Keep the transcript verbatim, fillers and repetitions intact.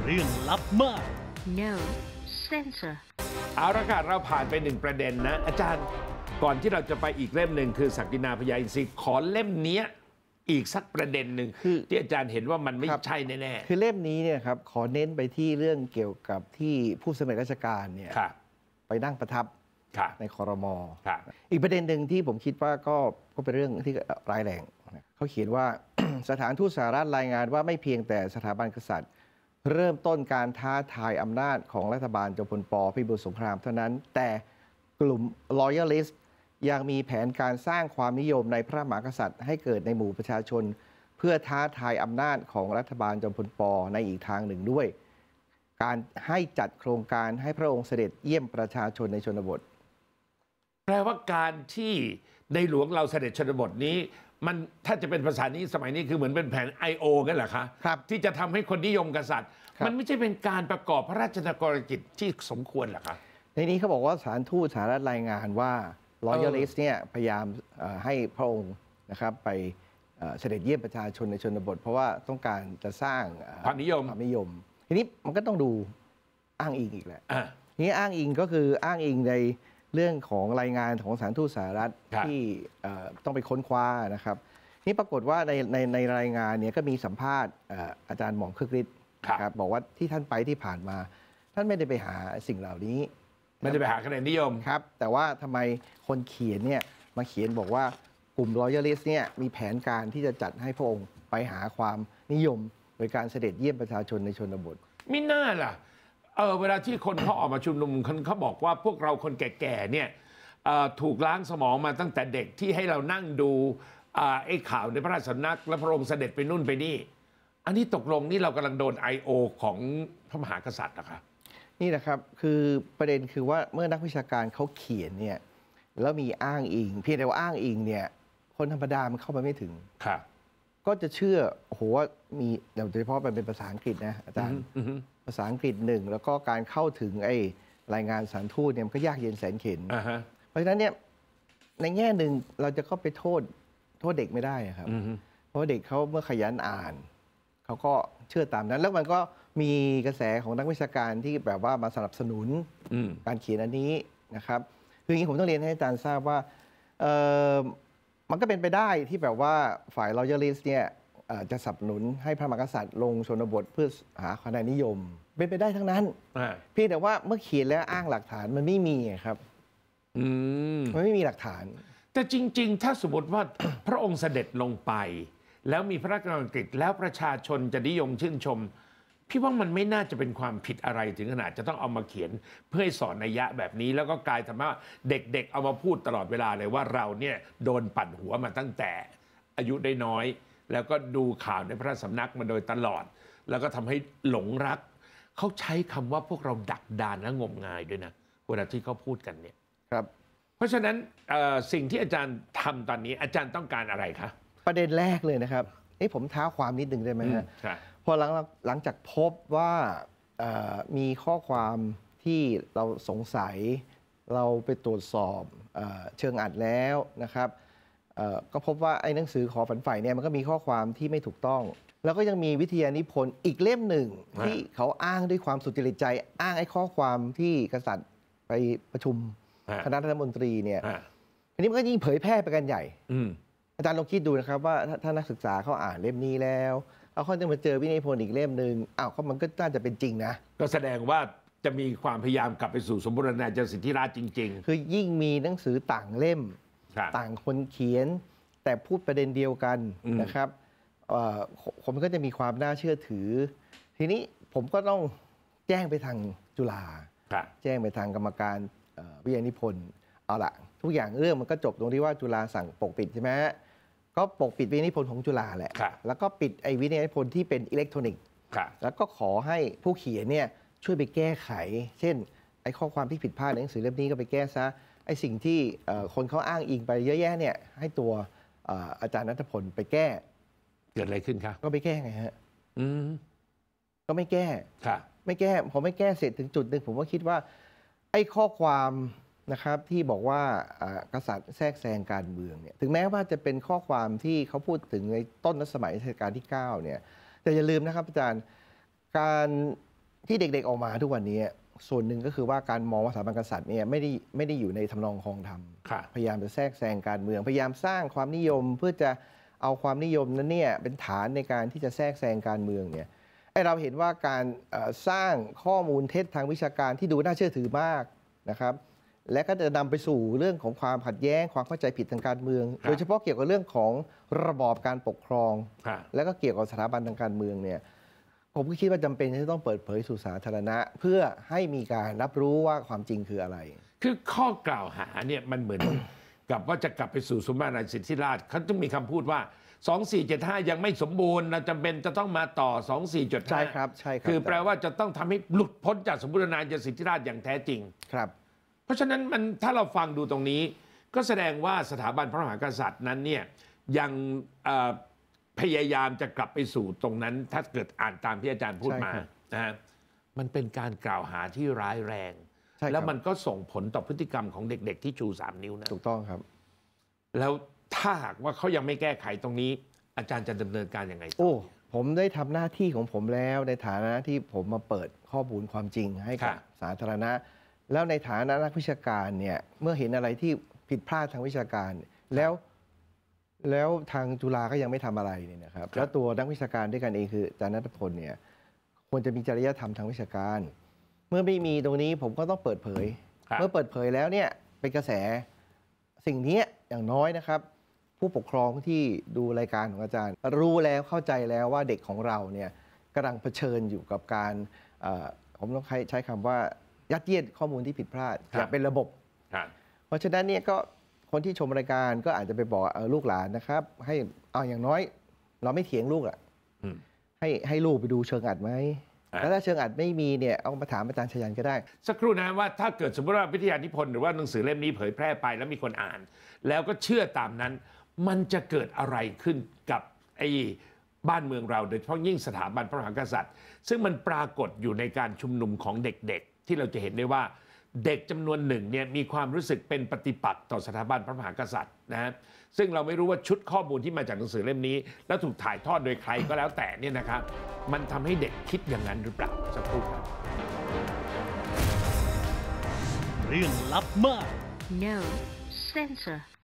เรื่องลับมาก no censor เอาละค่ะเราผ่านไปหนึ่งประเด็นนะอาจารย์ก่อนที่เราจะไปอีกเล่มหนึ่งคือศักดินาพญาอินทรีขอเล่มนี้อีกสักประเด็นหนึ่งคือที่อาจารย์เห็นว่ามันไม่ใช่แน่ๆคือเล่มนี้เนี่ยครับขอเน้นไปที่เรื่องเกี่ยวกับที่ผู้สมัครราชการเนี่ยไปนั่งประทับในครม.อีกประเด็นหนึ่งที่ผมคิดว่าก็ก็เป็นเรื่องที่ร้ายแรงเขาเขียนว่า สถานทูตสหรัฐรายงานว่าไม่เพียงแต่สถาบันกษัตริย์เริ่มต้นการท้าทายอำนาจของรัฐบาลจอมพลป.พิบูลสงครามเท่านั้นแต่กลุ่ม Loyalist ยังมีแผนการสร้างความนิยมในพระมหากษัตริย์ให้เกิดในหมู่ประชาชนเพื่อท้าทายอำนาจของรัฐบาลจอมพลป.ในอีกทางหนึ่งด้วยการให้จัดโครงการให้พระองค์เสด็จเยี่ยมประชาชนในชนบทแปลว่าการที่ในหลวงเราเสด็จชนบทนี้มันถ้าจะเป็นภาษานี้สมัยนี้คือเหมือนเป็นแผน ไอ โอ กันเหรอคะครับที่จะทำให้คนนิยมกษัตริย์มันไม่ใช่เป็นการประกอบพระราชกรณียกิจที่สมควรเหรอคะในนี้เขาบอกว่าสถานทูตสหรัฐรายงานว่า Loyalist เนี่ยพยายามให้พระองค์นะครับไปเสด็จเยี่ยมประชาชนในชนบทเพราะว่าต้องการจะสร้างความนิยมความนิยมทีนี้มันก็ต้องดูอ้างอิงอีกแหละทีนี้อ้างอิงก็คืออ้างอิงในเรื่องของรายงานของสถานทูตสหรัฐที่ต้องไปค้นคว้านะครับนี่ปรากฏว่าในในในรายงานเนี่ยก็มีสัมภาษณ์อาจารย์หม่อมคึกฤทธิ์ครับบอกว่าที่ท่านไปที่ผ่านมาท่านไม่ได้ไปหาสิ่งเหล่านี้ไม่ได้ไปหาคะแนนนิยมครับแต่ว่าทำไมคนเขียนเนี่ยมาเขียนบอกว่ากลุ่ม Loyalist เนี่ยมีแผนการที่จะจัดให้พระองค์ไปหาความนิยมโดยการเสด็จเยี่ยมประชาชนในชนบทมิน่าล่ะเออเวลาที่คนเขาออกมาชุมนุมเขาบอกว่าพวกเราคนแก่ๆเนี่ยถูกล้างสมองมาตั้งแต่เด็กที่ให้เรานั่งดูไอ้ข่าวในพระราชสำนักและพระองค์เสด็จไปนู่นไปนี่อันนี้ตกลงนี่เรากำลังโดน ไอ โอ ของพระมหากษัตริย์นะคะนี่นะครับคือประเด็นคือว่าเมื่อนักวิชาการเขาเขียนเนี่ยแล้วมีอ้างอิงเพียงแต่ว่าอ้างอิงเนี่ยคนธรรมดามันเข้าไปไม่ถึงครับก็จะเชื่อโอ้โหว่ามีโดยเฉพาะมันเป็นภาษาอังกฤษนะอาจารย์ภาษาอังกฤษหนึ่งแล้วก็การเข้าถึงไอ้รายงานสถานทูตเนี่ยมันก็ยากเย็นแสนเข็ญเพราะฉะนั้นเนี่ยในแง่หนึ่งเราจะเข้าไปโทษโทษเด็กไม่ได้ครับเพราะเด็กเขาเมื่อขยันอ่านเขาก็เชื่อตามนั้นแล้วมันก็มีกระแสของนักวิชาการที่แบบว่ามาสนับสนุนการเขียนอันนี้นะครับคืออย่างนี้ผมต้องเรียนให้อาจารย์ทราบว่ามันก็เป็นไปได้ที่แบบว่าฝ่าย Loyalist เนี่ยจะสนับสนุนให้พระมหากษัตริย์ลงชนบทเพื่อหาคะแนนนิยมเป็นไปได้ทั้งนั้นเพียงแต่ว่าเมื่อเขียนแล้วอ้างหลักฐานมันไม่มีครับมันไม่มีหลักฐานแต่จริงๆถ้าสมมติว่า พระองค์เสด็จลงไปแล้วมีพระราชกฤษแล้วประชาชนจะนิยมชื่นชมพี่ว่ามันไม่น่าจะเป็นความผิดอะไรถึงขนาดจะต้องเอามาเขียนเพื่อให้สอนนัยยะแบบนี้แล้วก็กลายทำให้เด็กๆเอามาพูดตลอดเวลาเลยว่าเราเนี่ยโดนปั่นหัวมาตั้งแต่อายุได้น้อยแล้วก็ดูข่าวในพระสำนักมาโดยตลอดแล้วก็ทำให้หลงรักเขาใช้คำว่าพวกเราดักดานและงมงายด้วยนะเวลาที่เขาพูดกันเนี่ยครับเพราะฉะนั้นสิ่งที่อาจารย์ทำตอนนี้อาจารย์ต้องการอะไรคะประเด็นแรกเลยนะครับนี่ผมท้าความนิดนึงได้ไหมฮะพอหลังหลังจากพบว่ามีข้อความที่เราสงสัยเราไปตรวจสอบเชิงอัดแล้วนะครับก็พบว่าไอ้หนังสือขอฝันใฝ่เนี่ยมันก็มีข้อความที่ไม่ถูกต้องแล้วก็ยังมีวิทยานิพนธ์อีกเล่มหนึ่งที่เขาอ้างด้วยความสุจริตใจอ้างไอ้ข้อความที่กษัตริย์ไปประชุมคณะรัฐมนตรีเนี่ยอันนี้มันก็ยิ่งเผยแพร่ไปกันใหญ่อาจารย์ลองคิดดูนะครับว่าถ้านักศึกษาเขาอ่านเล่มนี้แล้วเอาเขาจะมาเจอวินัยพลอีกเล่มหนึ่งอ้าวเขามันก็น่าจะเป็นจริงนะก็แสดงว่าจะมีความพยายามกลับไปสู่สมบูรณาญาสิทธิราชจริงๆคือยิ่งมีหนังสือต่างเล่มต่างคนเขียนแต่พูดประเด็นเดียวกันนะครับผมก็จะมีความน่าเชื่อถือทีนี้ผมก็ต้องแจ้งไปทางจุฬาแจ้งไปทางกรรมการวิทยานิพนธ์เอาละทุกอย่างเรื่องมันก็จบตรงที่ว่าจุฬาสั่งปกปิดใช่ไหมก็ปกปิดวิทยานิพนธ์ของจุฬาแหละแล้วก็ปิดไอ้วิทยานิพนธ์ที่เป็นอิเล็กทรอนิกส์แล้วก็ขอให้ผู้เขียนเนี่ยช่วยไปแก้ไขเช่นไอ้ข้อความที่ผิดพลาดในหนังสือเล่มนี้ก็ไปแก้ซะไอ้สิ่งที่คนเขาอ้างอิงไปเยอะแยะเนี่ยให้ตัวอาจารย์ณัฐพลไปแก้เกิดอะไรขึ้นครับก็ไปแก้ไงฮะอืมก็ไม่แก้ไม่แก้พอไม่แก้เสร็จถึงจุดหนึ่งผมก็คิดว่าไอ้ข้อความนะครับที่บอกว่ากษัตริย์แทรกแซงการเมืองเนี่ยถึงแม้ว่าจะเป็นข้อความที่เขาพูดถึงในต้นรัชสมัยรัชกาลที่เก้าเนี่ยแต่อย่าลืมนะครับอาจารย์การที่เด็กๆออกมาทุกวันนี้ส่วนหนึ่งก็คือว่าการมองว่าสถาบันกษัตริย์เนี่ยไม่ได้ไม่ได้อยู่ในทำนองครองธรรมพยายามจะแทรกแซงการเมืองพยายามสร้างความนิยมเพื่อจะเอาความนิยมนั้นเนี่ยเป็นฐานในการที่จะแทรกแซงการเมืองเนี่ยไอเราเห็นว่าการสร้างข้อมูลเท็จทางวิชาการที่ดูน่าเชื่อถือมากนะครับและก็จะนำไปสู่เรื่องของความขัดแย้งความเข้าใจผิดทางการเมืองโดยเฉพาะเกี่ยวกับเรื่องของระบอบการปกครองและก็เกี่ยวกับสถาบันทางการเมืองเนี่ยผมก็คิดว่าจำเป็นที่ต้องเปิดเผยสู่สาธารณะเพื่อให้มีการรับรู้ว่าความจริงคืออะไรคือข้อกล่าวหาเนี่ยมันเหมือน กับว่าจะกลับไปสู่สมมาตรสิทธิราชย์เขาต้องมีคำพูดว่าสองสี่เจ็ดห้ายังไม่สมบูรณ์เราจำเป็นจะต้องมาต่อสองสี่เจ็ดห้าใช่ครับใช่ครับคือแปลว่าจะต้องทำให้หลุดพ้นจากสมบูรณาญาสิทธิราชย์อย่างแท้จริงครับเพราะฉะนั้นมันถ้าเราฟังดูตรงนี้ก็แสดงว่าสถาบันพระมหากษัตริย์นั้นเนี่ยยังพยายามจะกลับไปสู่ตรงนั้นถ้าเกิดอ่านตามที่อาจารย์พูดมานะฮะมันเป็นการกล่าวหาที่ร้ายแรงแล้วมันก็ส่งผลต่อพฤติกรรมของเด็กๆที่ชูสามนิ้วนะถูกต้องครับแล้วถ้าหากว่าเขายังไม่แก้ไขตรงนี้อาจารย์จะดำเนินการยังไงโอ้ผมได้ทำหน้าที่ของผมแล้วในฐานะที่ผมมาเปิดข้อมูลความจริงให้กับสาธารณะแล้วในฐานะนักวิชาการเนี่ยเมื่อเห็นอะไรที่ผิดพลาดทางวิชาการแล้วแล้วทางจุฬาก็ยังไม่ทำอะไรเนี่ยนะครับแล้วตัวนักวิชาการด้วยกันเองคืออาจารย์ณัฐพลเนี่ยควรจะมีจริยธรรมทางวิชาการเมื่อไม่มีตรงนี้ผมก็ต้องเปิดเผยเมื่อเปิดเผยแล้วเนี่ยเป็นกระแสสิ่งนี้อย่างน้อยนะครับผู้ปกครองที่ดูรายการของอาจารย์รู้แล้วเข้าใจแล้วว่าเด็กของเราเนี่ยกำลังเผชิญอยู่กับการผมต้องใช้คำว่ายัดเยียดข้อมูลที่ผิดพลาดอย่างเป็นระบบเพราะฉะนั้นเนี่ยก็คนที่ชมรายการก็อาจจะไปบอกลูกหลานนะครับให้เอาอย่างน้อยเราไม่เถียงลูกอ่ะให้ให้ลูกไปดูเชิงอัดไหมแล้วถ้าเชิงอัดไม่มีเนี่ยเอามาถามอาจารย์ชยันก็ได้สักครู่นะว่าถ้าเกิดสมมติว่าวิทยานิพนธ์หรือว่าหนังสือเล่มนี้เผยแพร่ไปแล้วมีคนอ่านแล้วก็เชื่อตามนั้นมันจะเกิดอะไรขึ้นกับไอ้บ้านเมืองเราโดยเฉพาะยิ่งสถาบันพระมหากษัตริย์ซึ่งมันปรากฏอยู่ในการชุมนุมของเด็กๆที่เราจะเห็นได้ว่าเด็กจำนวนหนึ่งเนี่ยมีความรู้สึกเป็นปฏิปักษ์ต่อสถาบันพระมหากษัตริย์นะฮะซึ่งเราไม่รู้ว่าชุดข้อมูลที่มาจากหนังสือเล่มนี้แล้วถูกถ่ายทอดโดยใครก็แล้วแต่เนี่ยนะครับมันทำให้เด็กคิดอย่างนั้นหรือเปล่าสักครู่ครับเรื่องลับมาก No censor